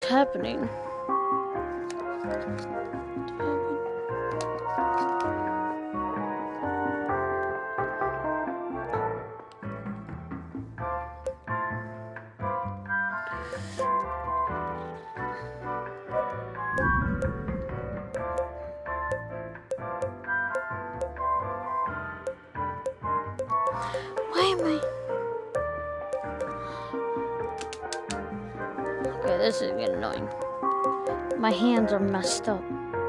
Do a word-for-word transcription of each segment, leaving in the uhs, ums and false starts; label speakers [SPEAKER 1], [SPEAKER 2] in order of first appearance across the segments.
[SPEAKER 1] happening? Why am I? Okay, this is getting annoying. My hands are messed up.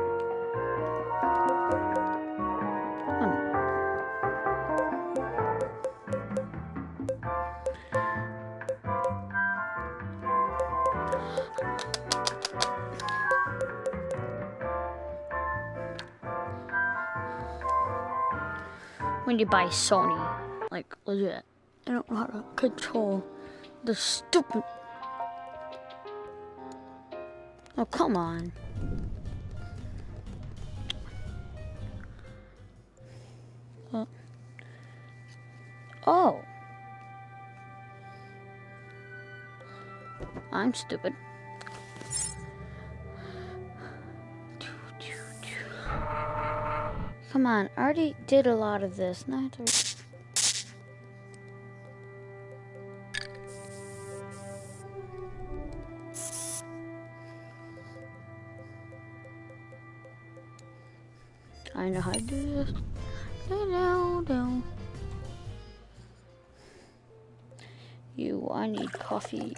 [SPEAKER 1] Hmm. When you buy Sony, like legit, I don't know how to control the stupid. Oh, come on. Uh, oh. I'm stupid. Come on, I already did a lot of this. Now I have to... I know how to do this. Down, down. You, I need coffee.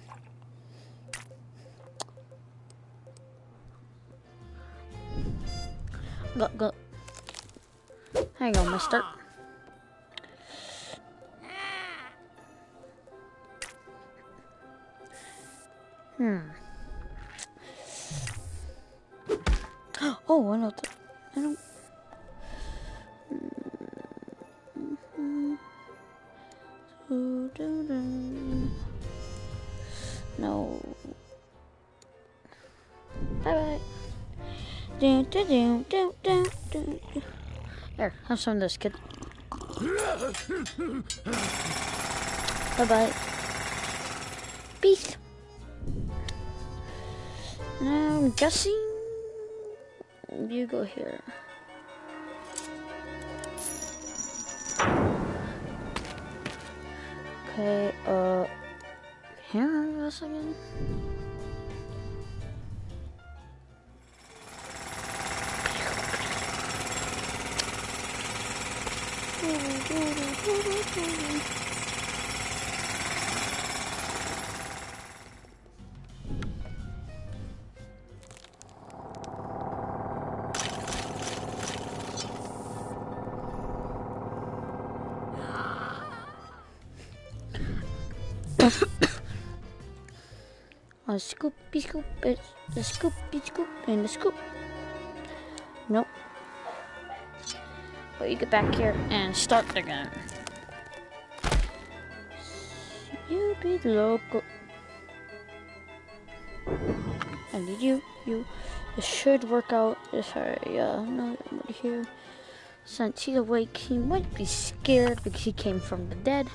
[SPEAKER 1] Go, go. Hang on, mister. Hmm. Oh, I know that. I don't. No. Bye bye. Do, do, do, do, do, do. Here, have some of this, kid. Bye bye. Peace. Now I'm guessing you go here. Okay, uh, here a second. A scoopy scoop, it's a scoopy scoop, and a scoop. Nope. But you get back here and start again. You be local. I need you. You. It should work out if I uh not over here. Since he's awake, he might be scared because he came from the dead.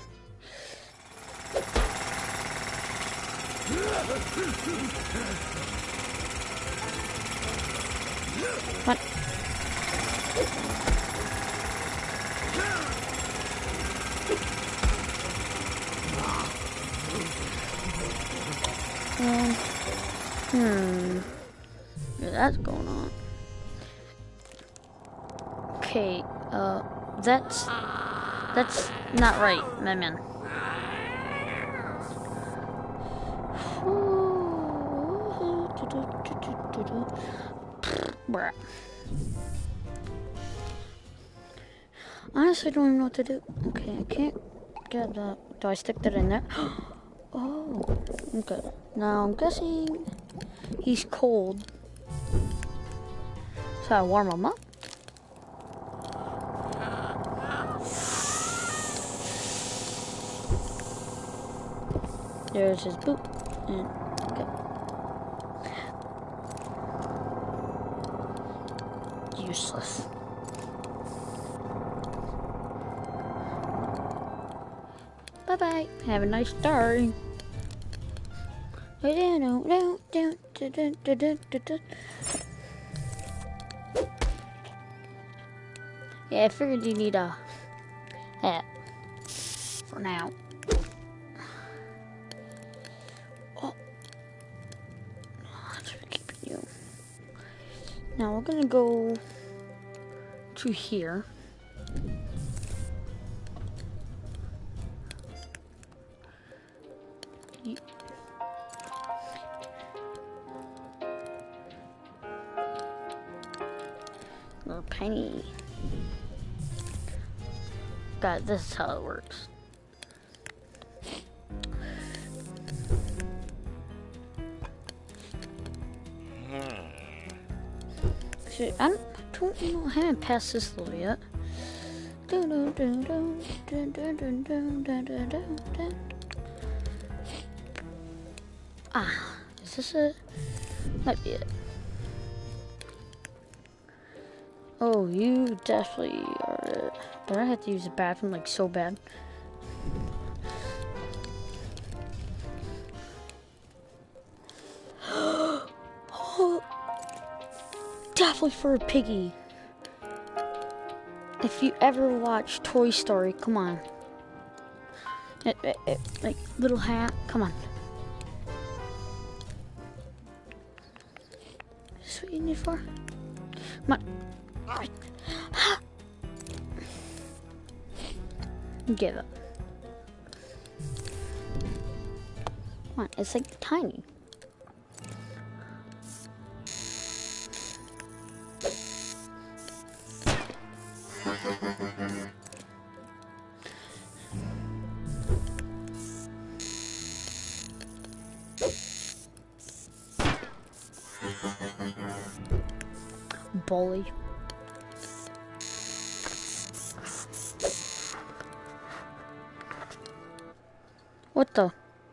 [SPEAKER 1] What? Um, hmm. Yeah, that's going on. Okay, uh, that's, that's not right, my man. Honestly, I don't even know what to do. Okay, I can't get that. Do I stick that in there? Oh, okay. Now I'm guessing he's cold. So I warm him up. There's his boot. And okay. Useless. Bye bye. Have a nice day. Yeah, I figured you need a hat for now. Oh, that's for keeping you. Now we're gonna go to here. You Little penny. God, this is how it works. So, I don't, don't know, I haven't passed this level yet. Ah, is this it? Might be it. Oh, you definitely are it. But I have to use the bathroom like so bad. Oh, definitely for a piggy. If you ever watch Toy Story, come on. It, it, it, like little hat, come on. Is this what you need for? Come on. Give up. Come on, it's like tiny. Bully. What the?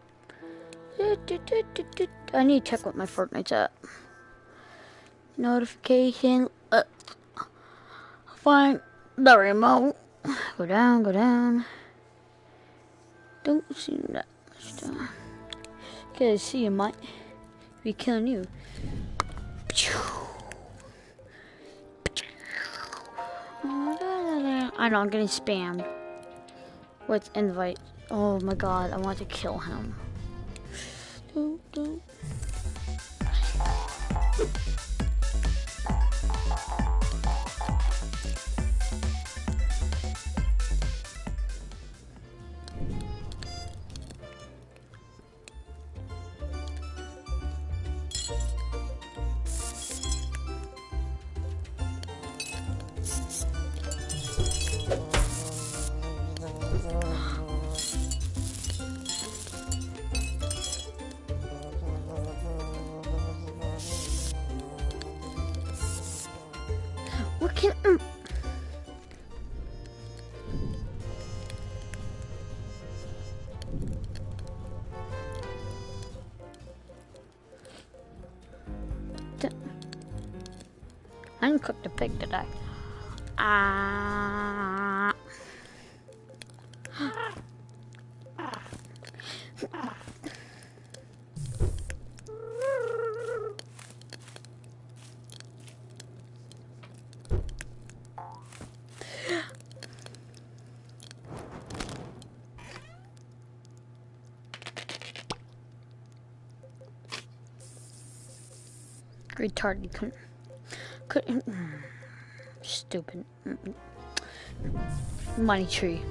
[SPEAKER 1] I need to check what my Fortnite's at. Notification. Uh, find the remote. Go down, go down. Don't see that much down. Okay, I see you might be killing you. I know, I'm getting spammed with invite. Oh my god, I want to kill him. Do, do. What can... Mm. I didn't cook the pig, did I? Ah. Retarded, you couldn't, couldn't, stupid, money tree.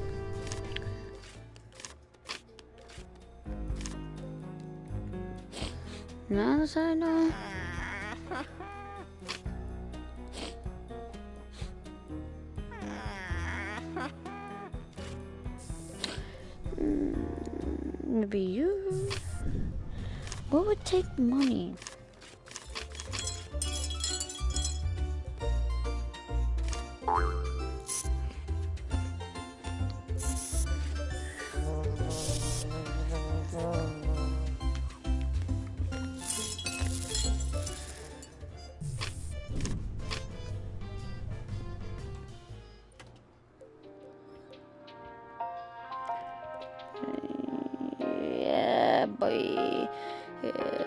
[SPEAKER 1] Now as I know. Maybe you. What would take money? Yeah, boy. Yeah.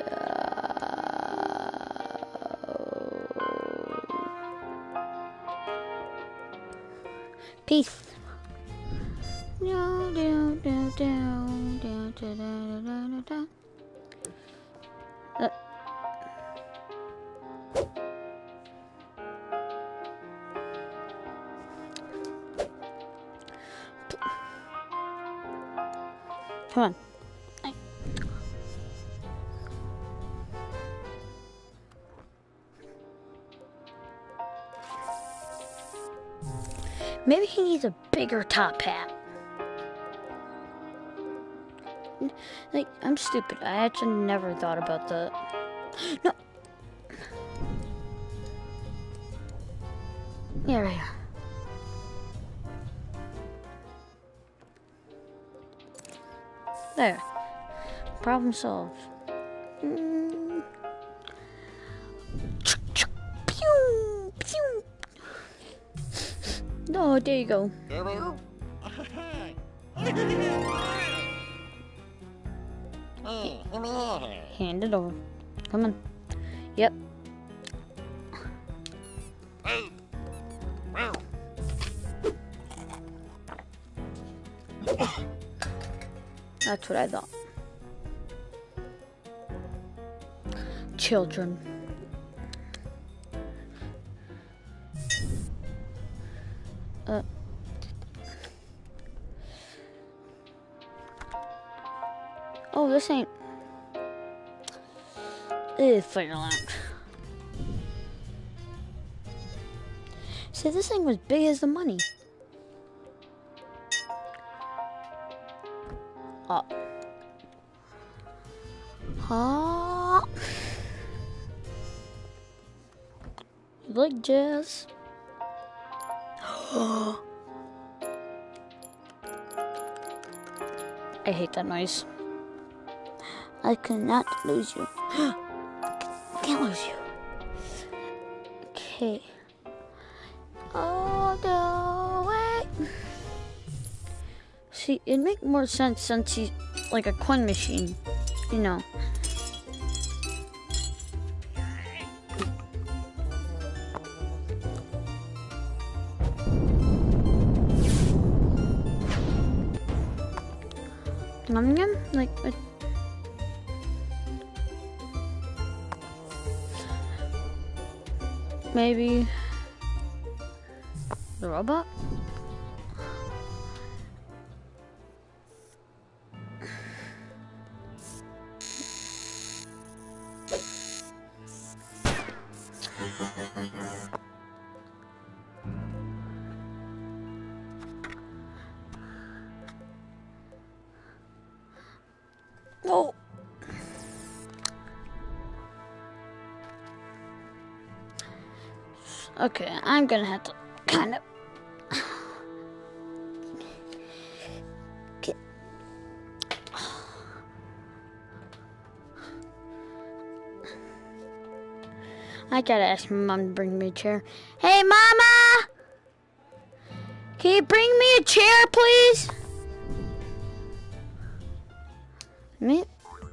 [SPEAKER 1] Peace. Down, down, down, down, down, down, down, down, down. Uh. Come on. Maybe he needs a bigger top hat. Like, I'm stupid. I actually never thought about that. No. Here we are. There. Problem solved. Mm. Pew, pew. Oh, there you go. Hand it over. Come on. Yep. That's what I thought. Children. Uh. Oh, this ain't. Ugh, fire alarm. See, this thing was big as the money. Oh. Huh? You like jazz? I hate that noise. I cannot lose you. Can't lose you. Okay. All the way. See, it'd make more sense since he's like a coin machine, you know. Num num, like. Uh, Maybe the robot? Oh. Okay, I'm gonna have to kind of get. I gotta ask my mom to bring me a chair. Hey, Mama! Can you bring me a chair, please? Me?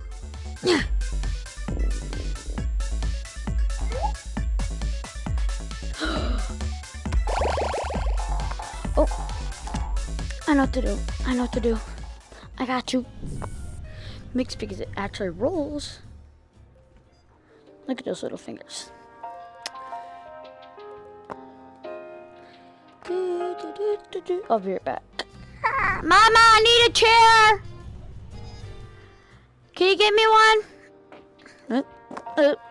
[SPEAKER 1] Oh, I know what to do. I know what to do. I got you. Mixed because it actually rolls. Look at those little fingers. Do, do, do, do, do. I'll be right back. Mama, I need a chair. Can you get me one? Uh, uh.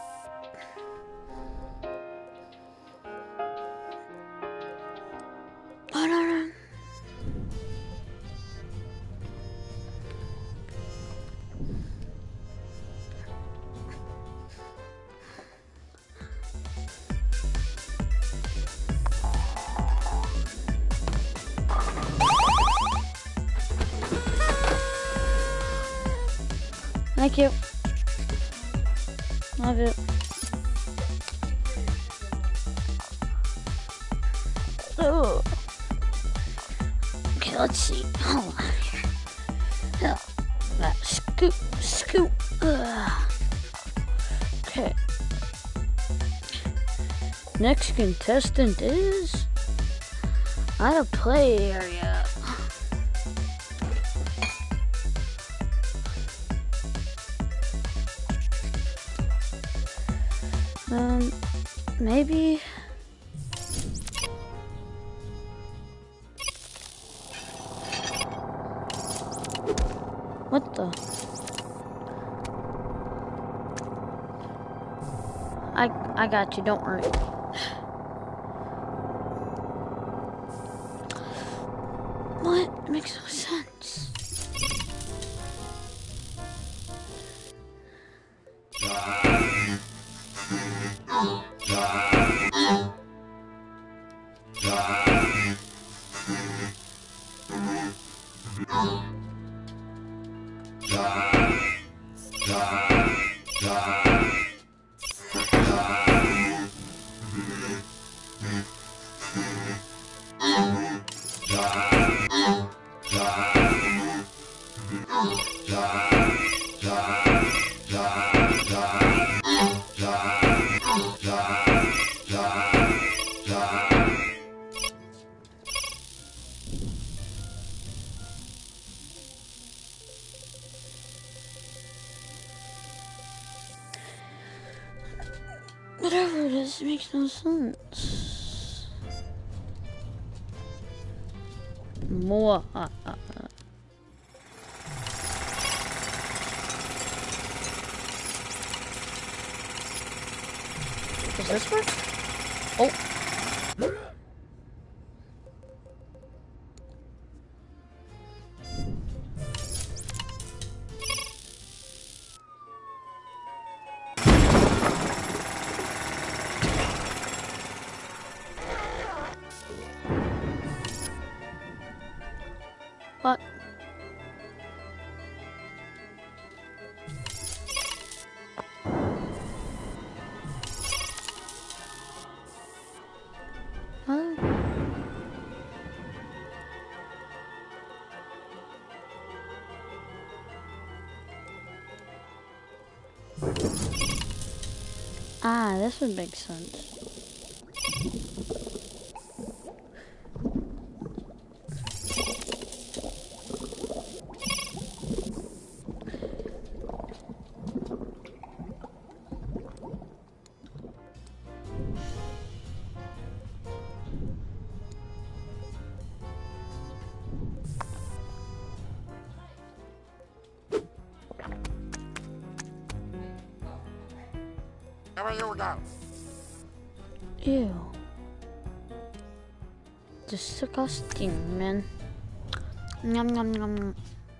[SPEAKER 1] Oh, no, no. Thank you. Love it. Oh. Okay, let's see. Hold on here. Oh, that scoop, scoop. Ugh. Okay. Next contestant is. Not a play area. Um, maybe. What the? I I got you. Don't worry. What? It makes no sense. Whatever it is, it makes no sense. More. Uh, uh, uh. Does this work? Oh. What? Huh? Ah, this would make sense. Ew. Disgusting, man. Yum, yum, yum, yum.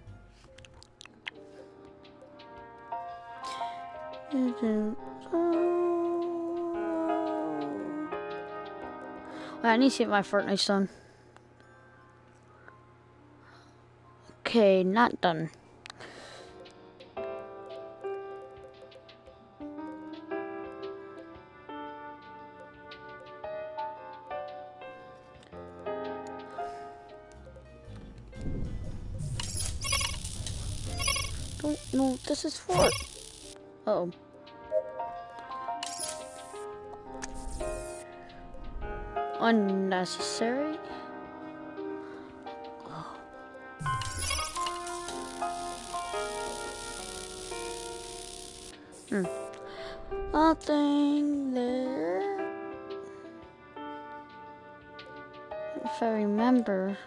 [SPEAKER 1] Wait, I need to see my Fortnite's done. Okay, not done. Don't know what this is for. Uh oh. Unnecessary. Oh. Hmm. Nothing there. If I remember.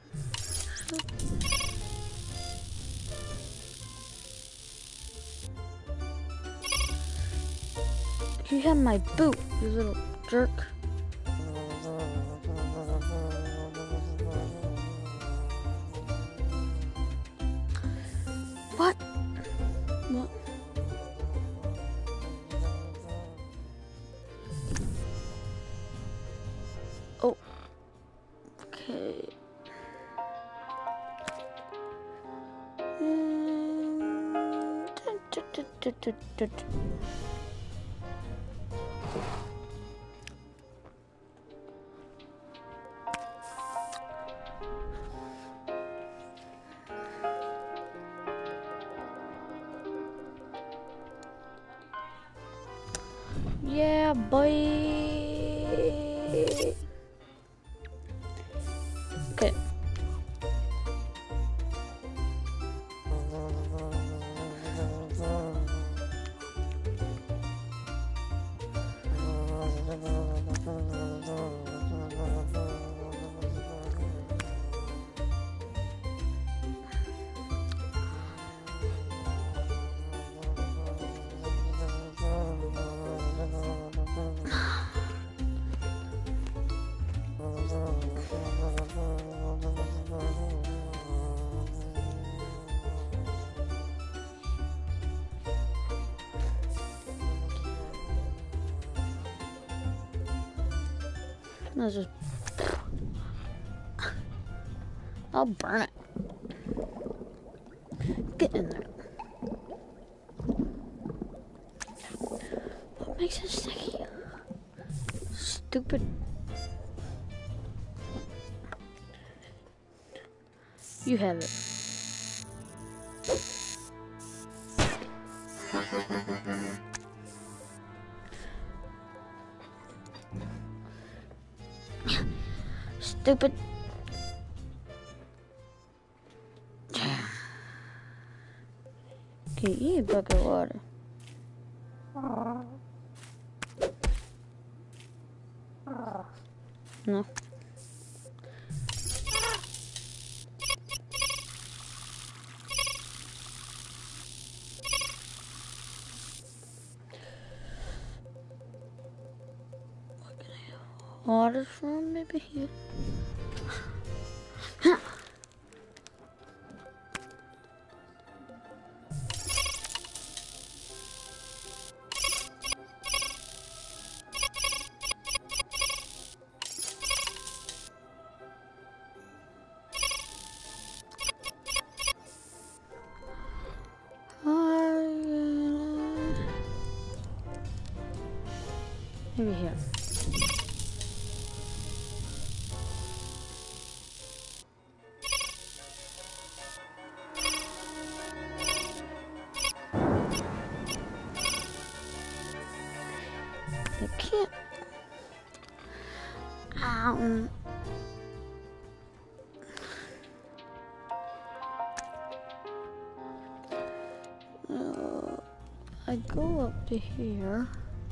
[SPEAKER 1] You have my boot, you little jerk. What? What? Oh. Okay. Mm. Yeah, boy. Let's just... I'll burn it. Get in there. What makes it sticky? Stupid. You have it. Stupid. Okay, eat a bucket of water. No. Water from maybe here. Maybe here. I can't. Um. Uh, I go up to here.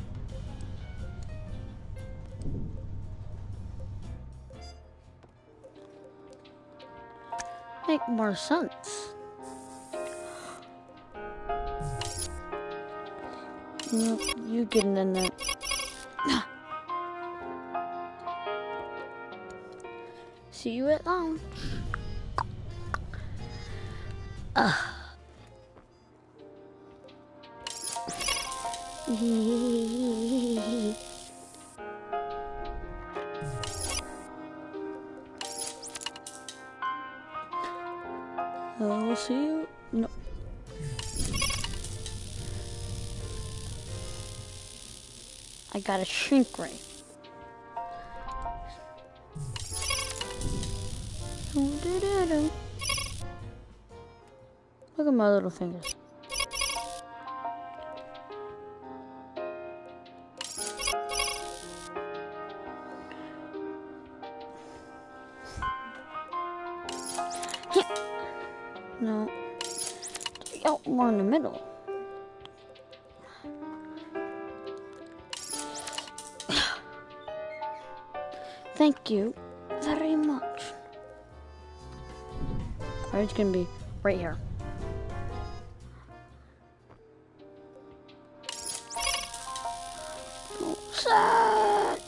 [SPEAKER 1] Make more sense. Nope, you getting in there. See you at lunch. Ugh. I'll see you. No. I got a shrink ray. Look at my little fingers. No. Oh, more in the middle. Thank you very much. Alright, it's gonna be right here. Oh, sad.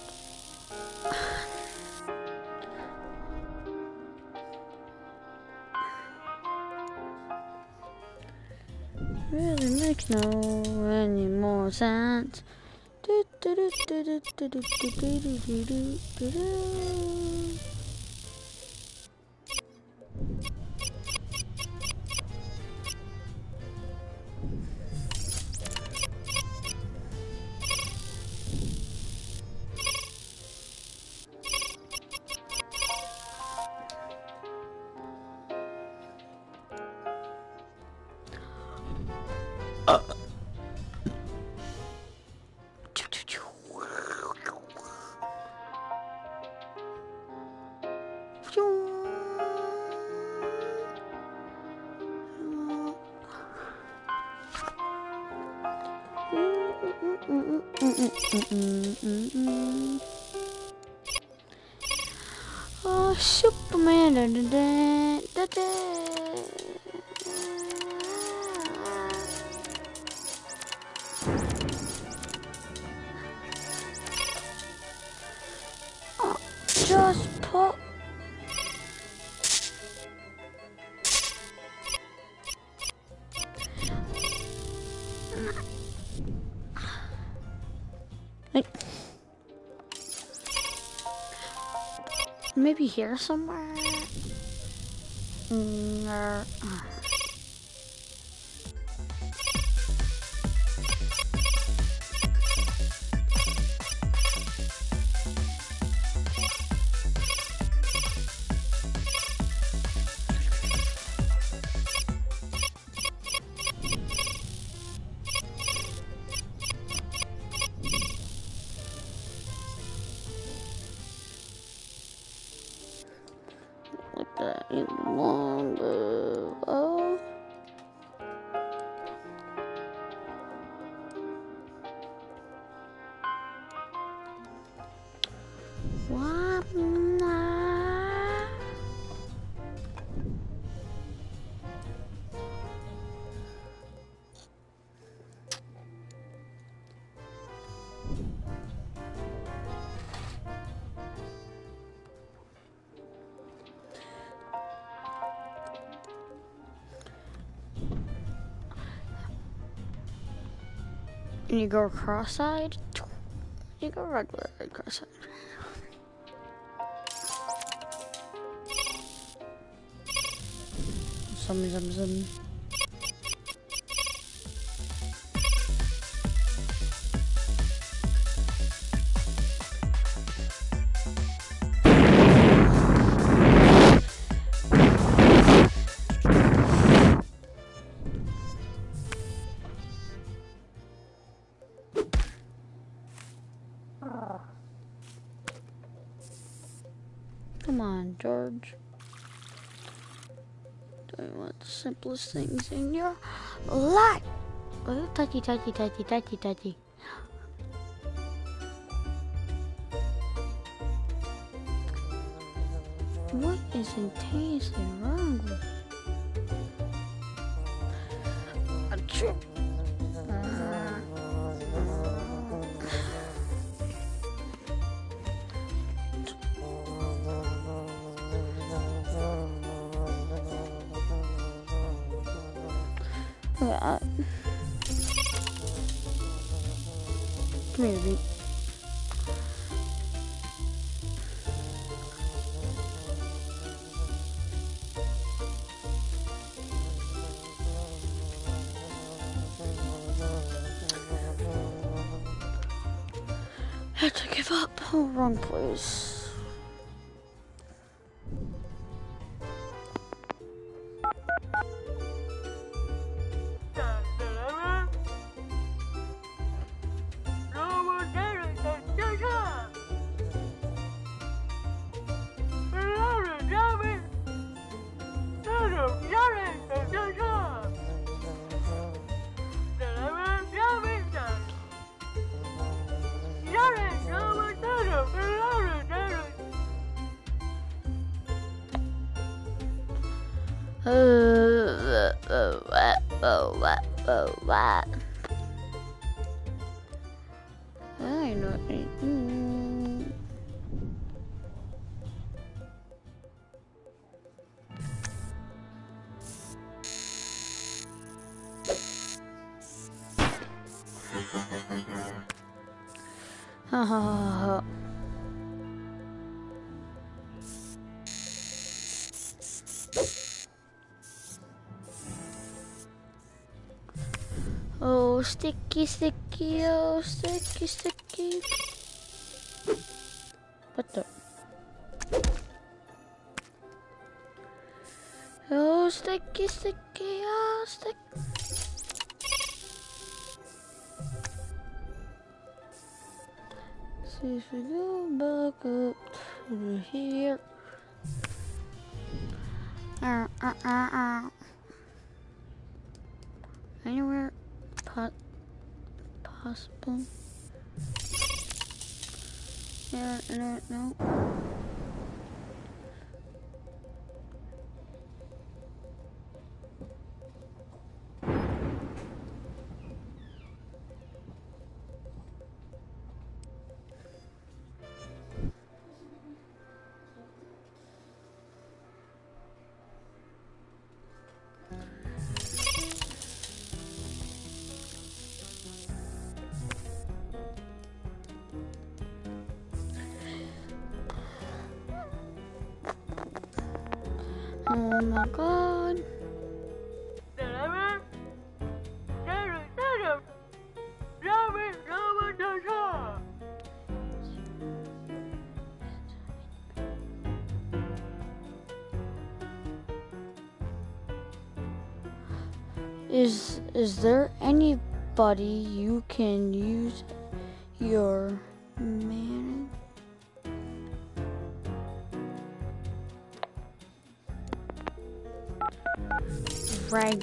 [SPEAKER 1] Really makes no any more sense. Do, do, do, do, do, do, do, do, do, do, do, do, do. Uh. Oh, Superman! Da, da, da, da. Oh, just pop. Maybe here somewhere? Mm, uh, uh. Like that, you want the oh. What? And you go cross-eyed. You go regular cross-eyed. Some, some, some. Come on, George. Doing one of the simplest things in your life. Oh, touchy, touchy, touchy, touchy, touchy. What is intensely wrong with you? Uh, come here, dude. I had to give up. Oh, wrong place. Uh, oh, what, oh, what, oh, what? I know it. Mm. Ha ha ha. Oh, sticky, sticky, oh, sticky, sticky. What the? Oh, sticky, sticky, oh, sticky. See if we go back up to here. Uh, uh, uh, uh. Anywhere pot possible. Yeah, no, no. Oh my god. Is is there anybody you can use your man? Rag.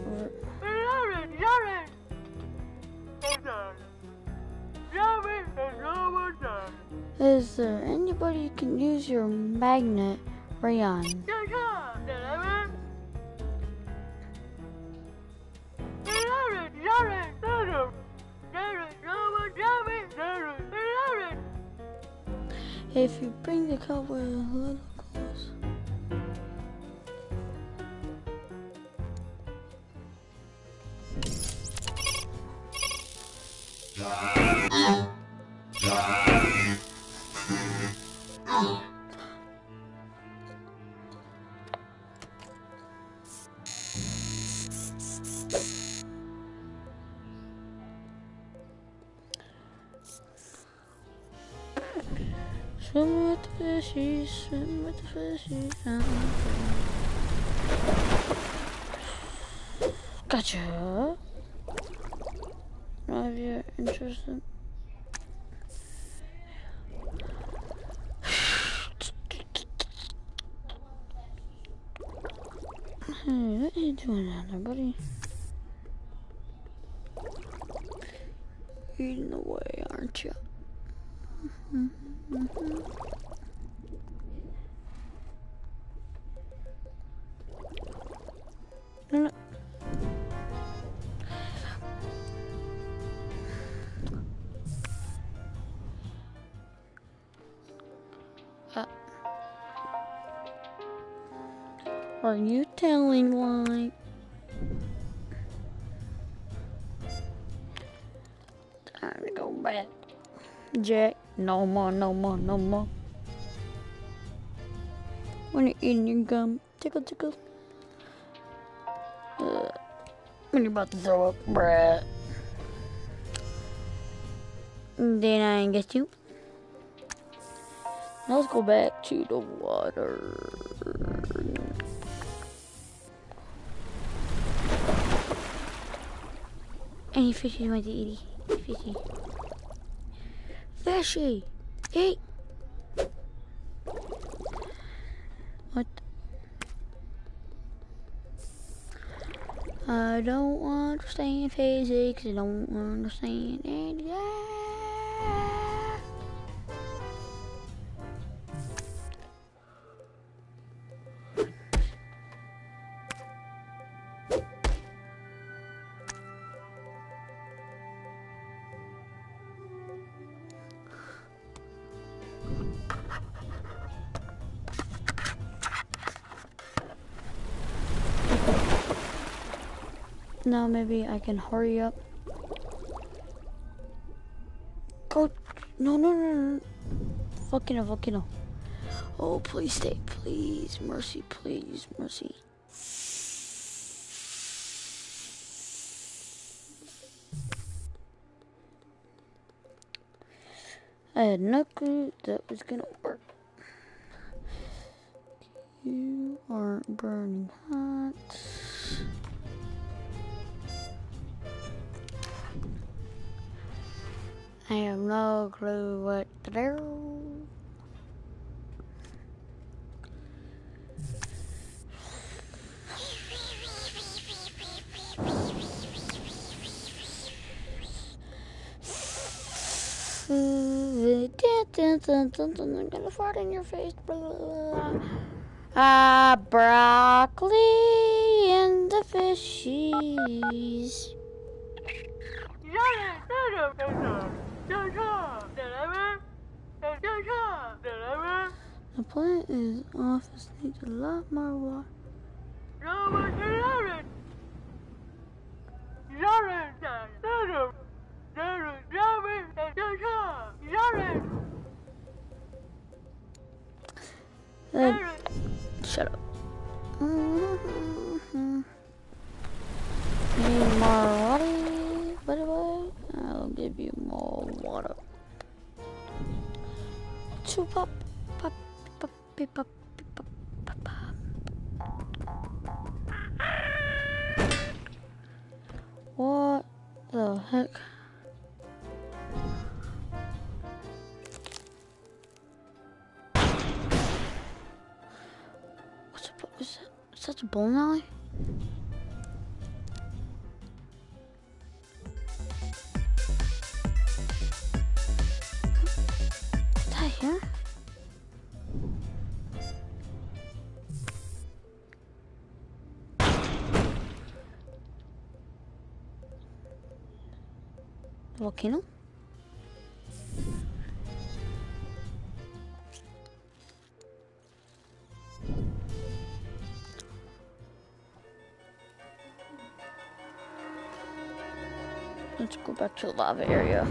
[SPEAKER 1] Is there anybody you can use your magnet rayon? If you bring the cowboy a little close. Swim with the fishies, swim with the fishies. Gotcha. Now if you're interested. Hey, what are you doing down there, buddy? Eating away, aren't you? Mm-hmm. Mm-hmm. No, no. Uh, are you telling lies? Time to go back, Jack. No more, no more, no more. When you're eating your gum, tickle, tickle. Uh, when you're about to throw up, bruh. Then I ain't get you. Now let's go back to the water. Any fishy went to eat? Fishy. Fishy! Hey! What? I don't understand physics. I don't understand any. Now maybe I can hurry up. Go. No, no, no, no. Volcano, volcano. Oh, please stay. Please. Mercy, please. Mercy. I had no clue that was gonna work. You aren't burning hot. I have no clue what to do. I'm gonna fart in your face. Ah, broccoli and the fishies. The plant is office needs a lot more water. Uh, shut up. to pop, pop, pop, pop, pop, pop, pop, pop. What the heck? What's a, is that, is that a bowling alley? Is that here? Volcano? Let's go back to the lava area.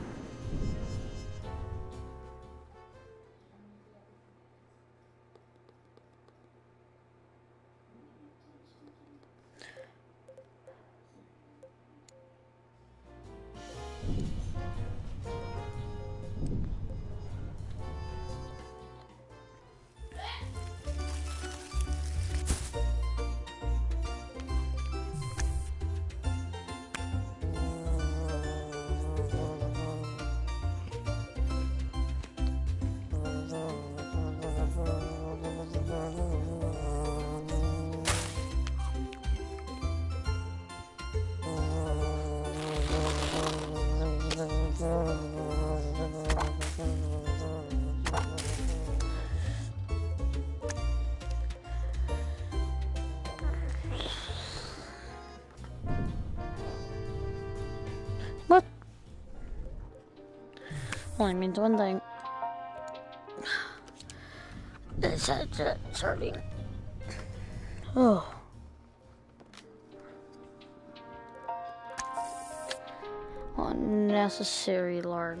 [SPEAKER 1] What? Only means one thing. It's starting. Oh. Unnecessary lard.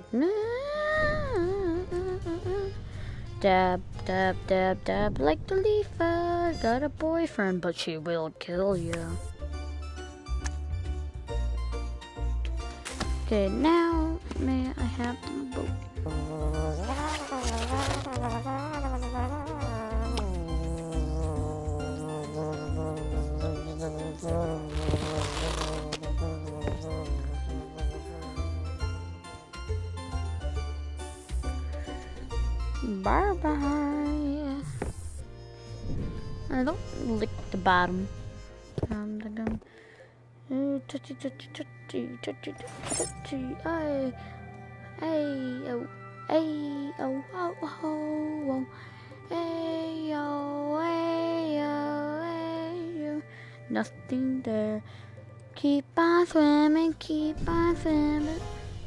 [SPEAKER 1] Dab, dab, dab, dab, like the leaf. Got a boyfriend, but she will kill you. Okay, now may I have the boat? Bye bye. I don't lick the bottom. Um, dum, dum. Uh, touchy, touchy, touchy, touchy, touchy. Ay, ay, oh, ay, oh, oh, oh, oh. Ay, oh, ay, oh, ay, oh. Nothing there. Keep on swimming, keep on swimming.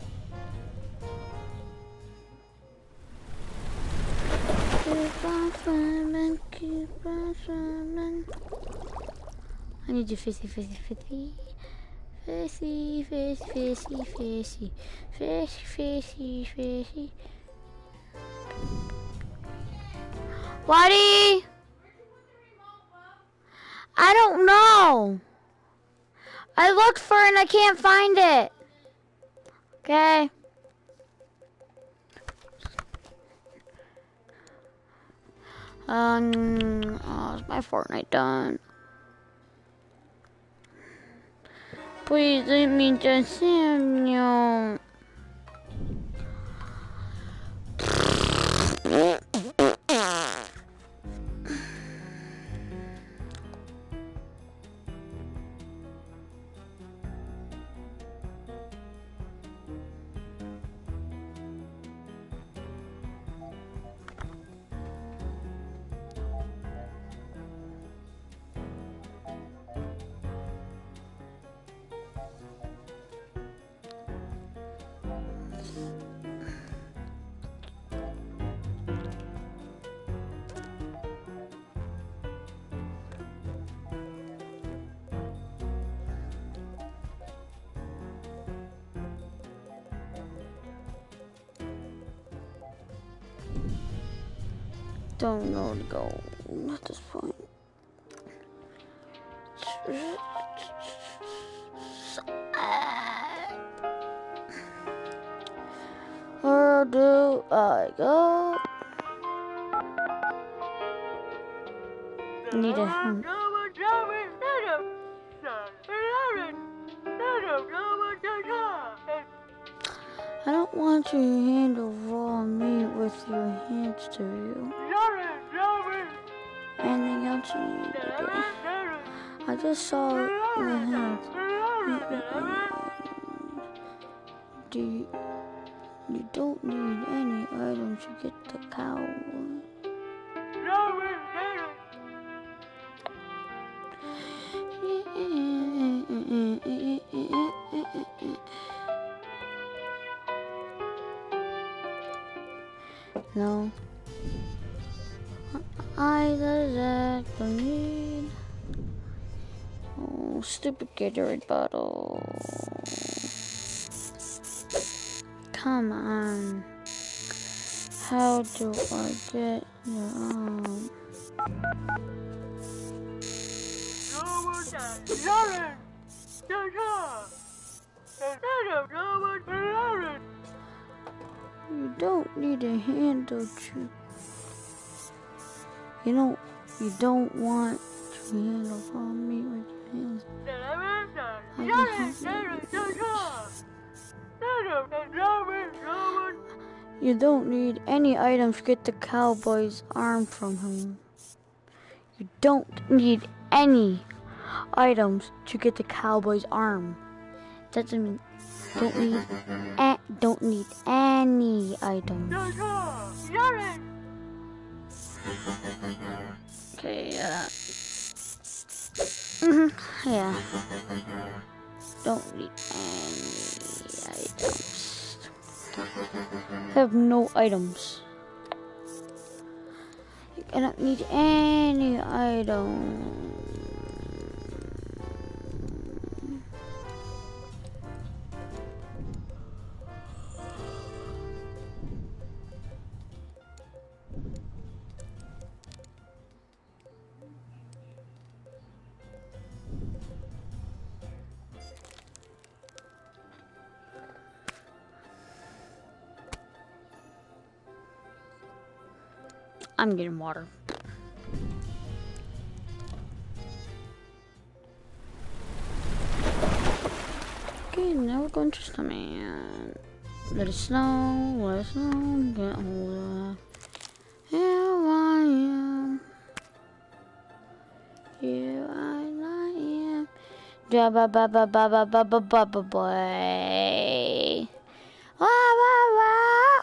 [SPEAKER 1] Keep on swimming, keep on swimming. I need you fishy, fishy, fishy. Fishy, fishy, fishy, fishy. Fishy, fishy, fishy. Waddy! I don't know. I looked for it and I can't find it. Okay. Um, oh, is my Fortnite done? Please let me just Samuel. Don't know where to go at this point. Where do I go? need a hint. I don't want you to handle raw meat with your hands, do you? Anything else you need to do? I just saw the hands. Do you, you don't need any items to get the cow. No. I just don't need. Oh, stupid Gatorade bottle. Come on. How do I get the um? You don't need a handle to. You don't. You don't want to handle raw meat with your hands. You don't need any items to get the cowboy's arm from him. You don't need any items to get the cowboy's arm. That doesn't mean don't need a, don't need any items. Okay, yeah. Mhm. Yeah. Don't need any items. Have no items. I don't need any items. I'm getting water. Okay, now we're going to Snowman. Let it snow, let it snow, get hold of. Here I am. Here I am. Da ba ba ba ba ba ba ba ba ba boy. Wah wah wah.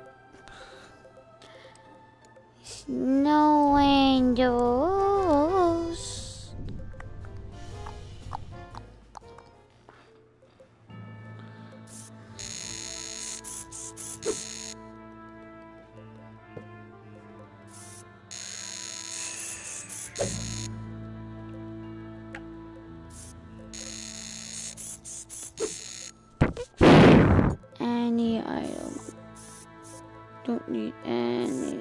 [SPEAKER 1] Snow angels. Any item. Don't need any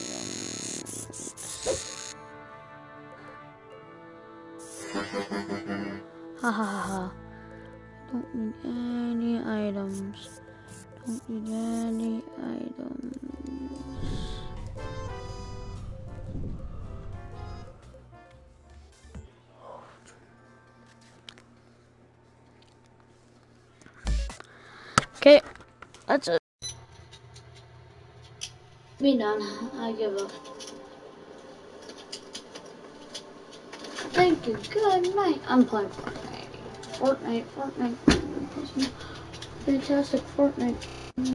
[SPEAKER 1] items. Ha ha ha ha. Don't need any items. Don't need any items. Okay, that's it. Me done. I give up. Thank you. Good night. I'm playing Fortnite. Fortnite. Fortnite. Fantastic Fortnite.